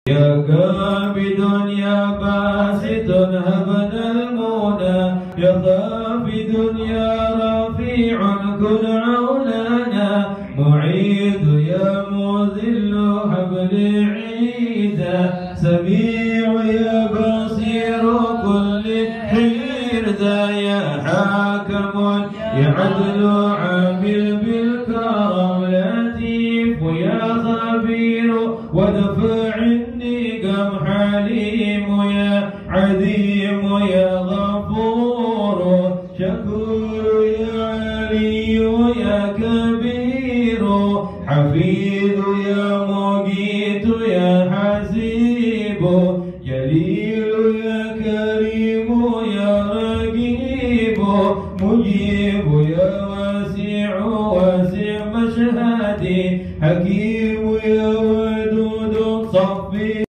يا كابد يا باسط هبنا المنى يا خافد يا رفيع كن عوننا معيد يا مذل حبل عيدا سميع يا بصير كل حردا يا حاكم يا عدل عامل بالكرم لطيف يا خبير ودفع النقم حليم يا عظيم يا غفور